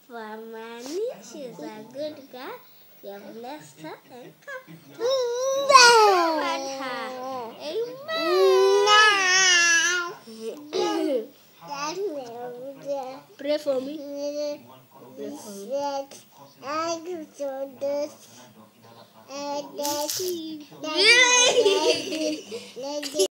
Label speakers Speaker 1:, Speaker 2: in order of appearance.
Speaker 1: for Amani. She's a good girl. You have blessed her and kept her. Amen. Pray for me. Pray for me.